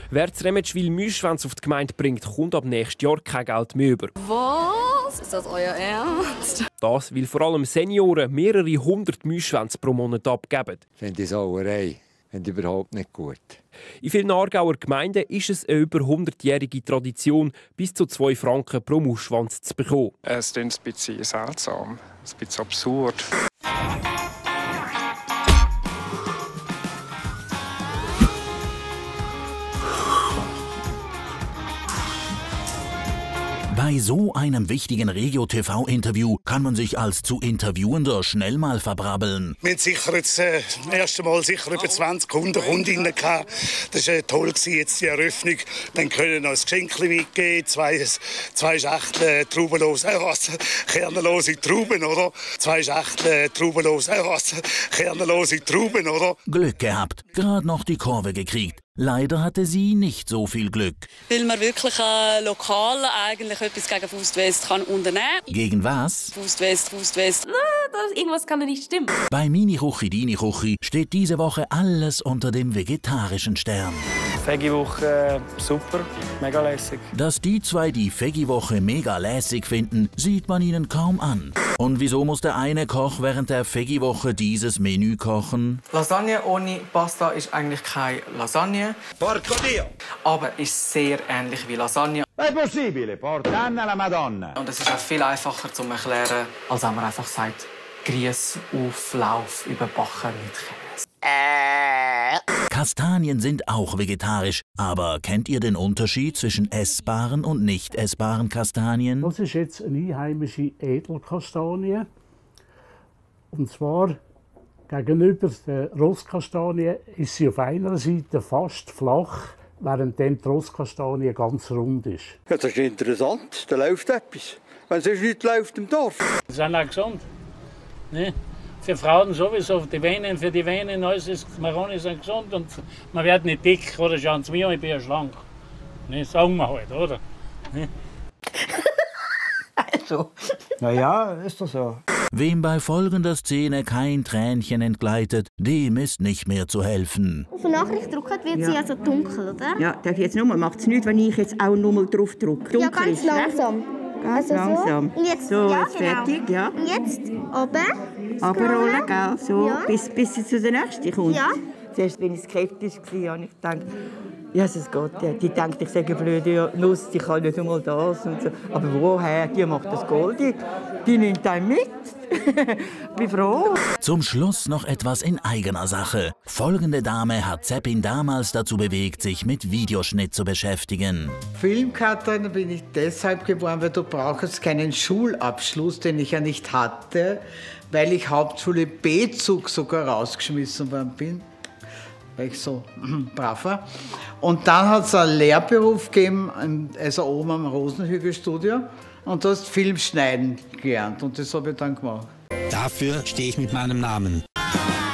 Wer das Remetschwil Müschwänz auf die Gemeinde bringt, kommt ab nächstes Jahr kein Geld mehr über. Was? Ist das euer Ernst? Das, weil vor allem Senioren mehrere 100 Müschwänze pro Monat abgeben. Ich finde die Sauerei überhaupt nicht gut. In vielen Aargauer Gemeinden ist es eine über 100-jährige Tradition, bis zu 2 Franken pro Muschwanz zu bekommen. Es klingt ein bisschen seltsam, ein bisschen absurd. Bei so einem wichtigen Regio-TV-Interview kann man sich als zu Interviewender schnell mal verbrabbeln. Wir hatten sicher jetzt das erste Mal sicher über 20 Kunden, Kundinnen gehabt. Das war toll, jetzt die Eröffnung. Dann können wir noch ein Geschenk mitgeben, zwei Schachteln kernlose Trauben, oder? 2 Schachteln kernlose Trauben, oder? Glück gehabt, gerade noch die Kurve gekriegt. Leider hatte sie nicht so viel Glück. Weil man wirklich lokal eigentlich etwas gegen Faust West kann unternehmen. Gegen was? Faust West. Irgendwas kann da nicht stimmen. Bei Mini Kuchi, Dini Kuchi steht diese Woche alles unter dem vegetarischen Stern. Veggie-Woche super, mega lässig. Dass die zwei die Veggie-Woche mega lässig finden, sieht man ihnen kaum an. Und wieso muss der eine Koch während der Veggie-Woche dieses Menü kochen? Lasagne ohne Pasta ist eigentlich keine Lasagne. Porco Dio! Aber ist sehr ähnlich wie Lasagne. È possibile, portanna la Madonna. Und es ist auch viel einfacher zu erklären, als wenn man einfach sagt, Grieß, Auflauf, überbacken mit Käse. Kastanien sind auch vegetarisch. Aber kennt ihr den Unterschied zwischen essbaren und nicht essbaren Kastanien? Das ist jetzt eine einheimische Edelkastanie. Und zwar gegenüber der Rosskastanie ist sie auf einer Seite fast flach, während die Rosskastanie ganz rund ist. Ja, das ist interessant, da läuft etwas. Wenn sonst nichts läuft im Dorf. Die sind auch gesund. Ne? Für Frauen sowieso, für die Venen, alles ist Maroni sind gesund und man wird nicht dick, oder? Schauen Sie mir, ich bin ja schlank. Ne? Sagen wir halt, oder? Ne? Also. Naja, ist doch so. Wem bei folgender Szene kein Tränchen entgleitet, dem ist nicht mehr zu helfen. Auf eine Nachricht drückt, wird sie also dunkel, oder? Ja, darf ich jetzt nochmal? Macht es nichts, wenn ich jetzt auch nochmal drauf drücke? Ja, ganz langsam. Ganz langsam. So. Und jetzt, so, ja, jetzt fertig, genau. ja. Und jetzt oben. Runterrollen, gell? So, ja. bis sie zu der nächsten kommt. Ja. Zuerst bin ich skeptisch und ich dachte, Jesus Gott, die denkt, ich sage blöde Nuss, die kann nicht einmal das und so. Aber woher? Die macht das Gold, die nimmt einen mit. Bin froh. Zum Schluss noch etwas in eigener Sache. Folgende Dame hat Seppin damals dazu bewegt, sich mit Videoschnitt zu beschäftigen. Filmcutterin bin ich deshalb geworden, weil du brauchst keinen Schulabschluss, den ich ja nicht hatte, weil ich Hauptschule B-Zug sogar rausgeschmissen worden bin. Weil ich so brav war. Und dann hat es einen Lehrberuf gegeben, also oben am Rosenhügelstudio. Und du hast Filmschneiden gelernt und das habe ich dann gemacht. Dafür stehe ich mit meinem Namen.